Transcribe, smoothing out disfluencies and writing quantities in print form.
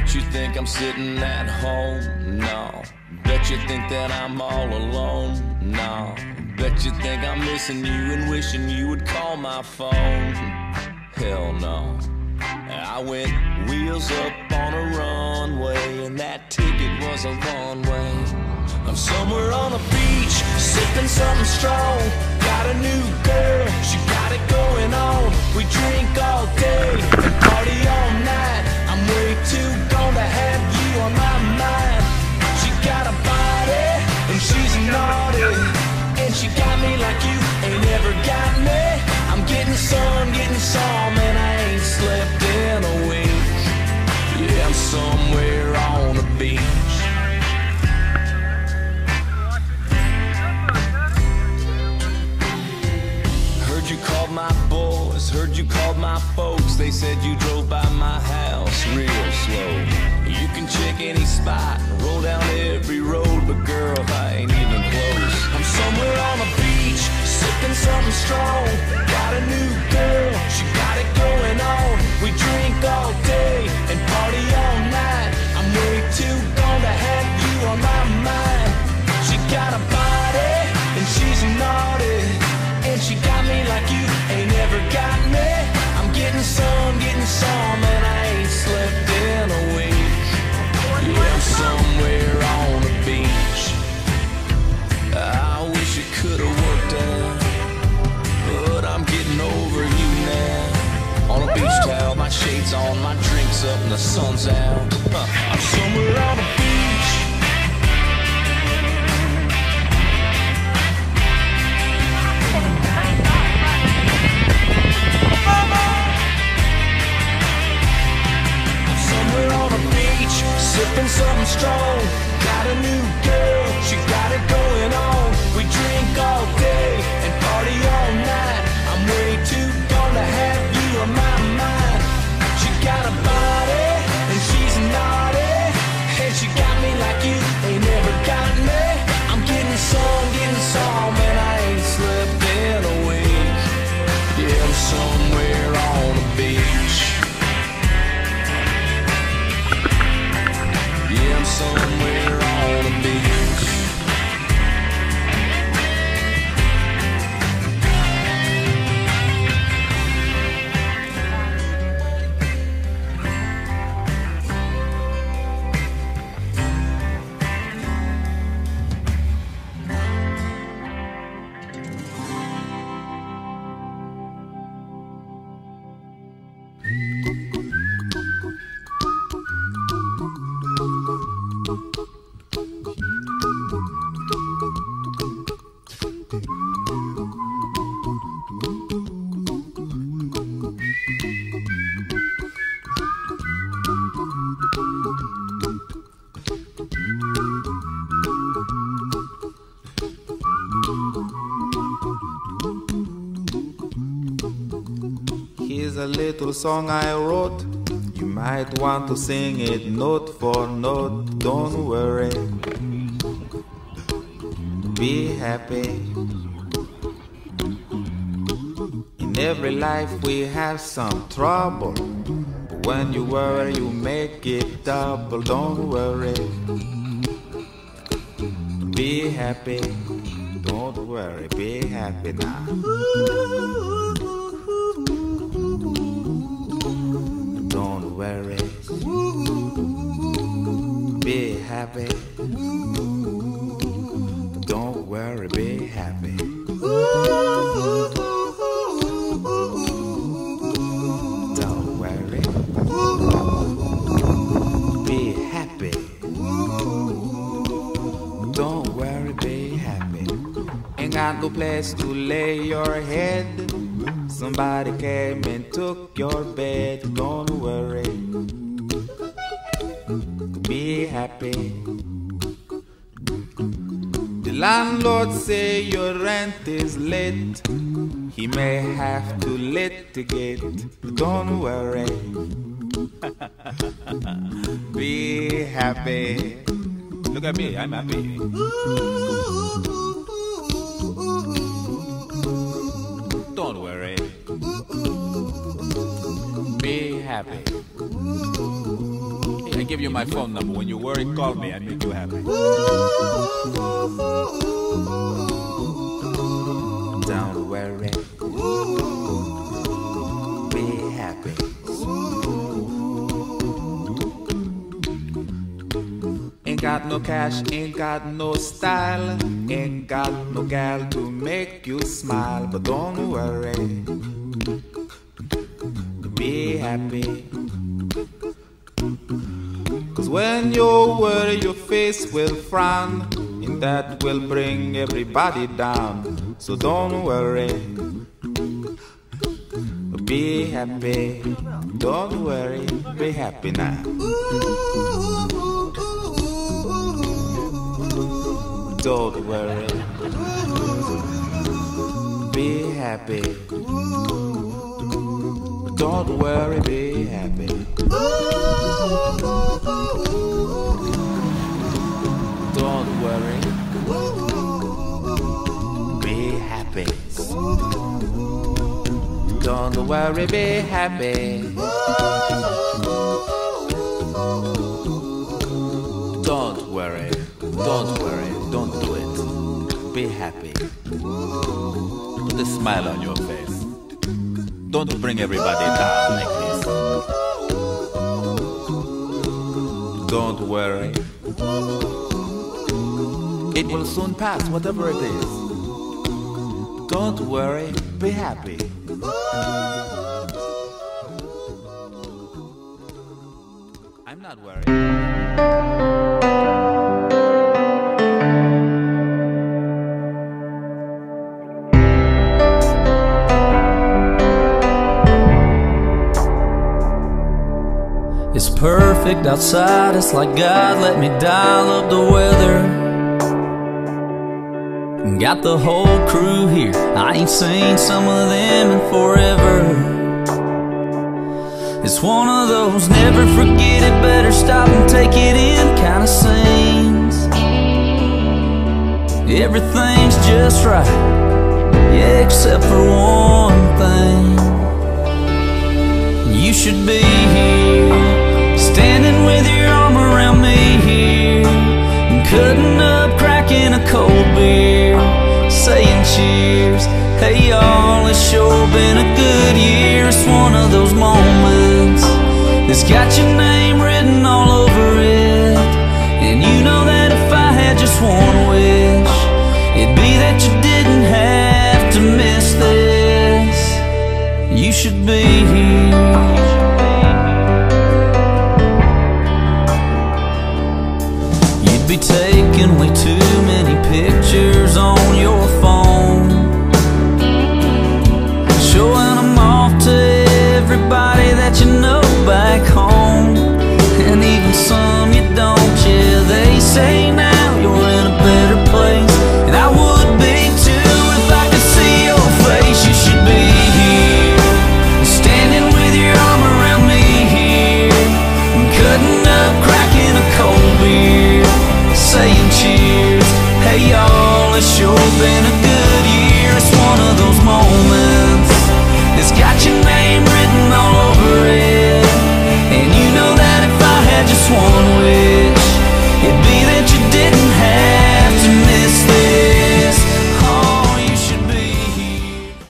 Bet you think I'm sitting at home? No. Bet you think that I'm all alone? No. Bet you think I'm missing you and wishing you would call my phone? Hell no. I went wheels up on a runway, and that ticket was a one-way. I'm somewhere on a beach, sipping something strong. Got a new girl, she got it going on. We drink all day and party all night. I'm way too gone to have you on my mind. She got a body and she's naughty, and she got me like you ain't ever got me. I'm getting some, and I ain't slept in a week. Yeah, I'm somewhere on a beach. Heard you called my boys, heard you called my folks. They said you drove by my house real slow. You can check any spot, roll down every road, but girl, I ain't even close. I'm somewhere on a beach, sipping something strong. Got a new girl, she got it going on. We drink all day and party all night. I'm way too gone to have you on my mind. She got a body and she's naughty, and she got me like you ain't ever got me. I'm getting some, and I ain't slept in a week. Yeah, I'm somewhere on a beach. I wish it could've worked out, but I'm getting over you now. On a beach towel, my shades on, my drinks up, and the sun's out. I'm somewhere on a beach. Sipping something strong, got a new girl, she got it going on. We drink all day and party all night. I'm way too gone to have you on my mind. She got a body and she's naughty, and she got me like you ain't never got me. I'm getting some, and I ain't slept in a week. Yeah, I'm somewhere on a beach. I'm somewhere on a beach. Here's a little song I wrote. You might want to sing it note for note. Don't worry, be happy. In every life we have some trouble, but when you worry you make it double. Don't worry, be happy. Don't worry, be happy now. Don't worry, be happy. Don't worry, be happy. Don't worry, be happy. Don't worry, be happy. Ain't got no place to lay your head. Somebody came and took your bed. Don't worry, be happy. The landlord say your rent is late. He may have to litigate. Don't worry, be happy. Look at me, I'm happy. Don't worry, be happy. I give you my phone number. When you worry, call me. I make you happy. Don't worry. Be happy. Ain't got no cash, ain't got no style, ain't got no gal to make you smile. But don't worry. Be happy. 'Cause when you worry, your face will frown, and that will bring everybody down. So don't worry, be happy. Don't worry, be happy now. Don't worry, be happy. Don't worry, be happy. Don't worry, be happy. Don't worry, be happy. Don't worry, don't do it. Be happy. Put a smile on your face. Don't bring everybody down like this. Don't worry. It will soon pass, whatever it is. Don't worry, be happy. I'm not worried. It's perfect outside, it's like God let me dial up the weather. Got the whole crew here, I ain't seen some of them in forever. It's one of those never forget it, better stop and take it in kind of scenes. Everything's just right, yeah, except for one thing. You should be here, standing with your arm around me here, and cutting up, cracking a cold beer, saying cheers. Hey y'all, it's sure been a good year. It's one of those moments that's got your name written all over it. And you know that if I had just one wish, it'd be that you didn't have to miss this. You should be here. Be taking way too many pictures on your phone, showing them off to everybody that you know back home, and even some you don't. Yeah, they say now